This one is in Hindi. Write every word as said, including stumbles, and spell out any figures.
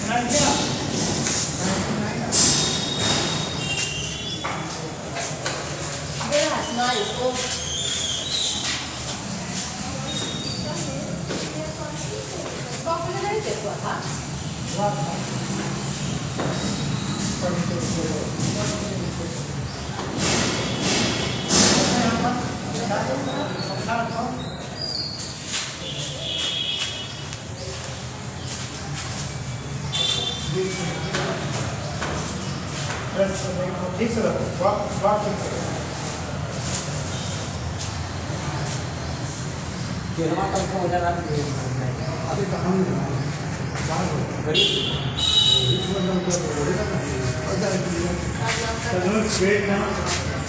ठीक से रखो, स्वाप स्वाप ठीक से रखो। केरला का हो जा रहा है अभी कहाँ में गरीब इस वक्त हम तो बोलेगा ना और ज़्यादा चलो स्ट्रेट ना